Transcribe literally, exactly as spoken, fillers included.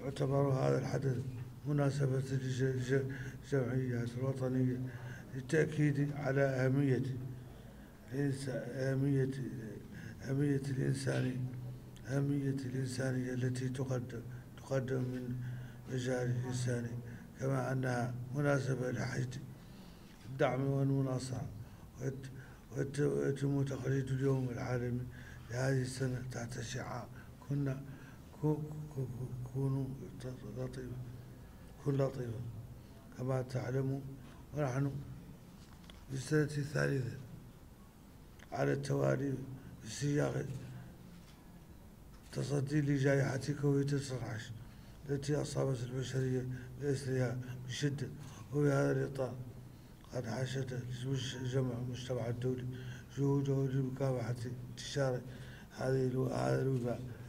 يعتبر هذا الحدث مناسبة للجمعيات الوطنية للتأكيد على أهمية أهمية أهمية الإنسانية أهمية الإنسانية التي تقدم تقدم من مجال الإنساني، كما أنها مناسبة لحشد الدعم والمناصرة. ويتم تقليد اليوم العالمي لهذه السنة تحت شعار كنا كونوا لطيفا كن لطيفا. كما تعلمون ونحن في السنة الثالثة على التوالي في سياق تصدي لجائحة كوفيد تسعة عشر التي أصابت البشرية بأسرها بشدة. وفي هذا الإطار قد حشد جمع المجتمع الدولي جهوده لمكافحة انتشار هذا الوباء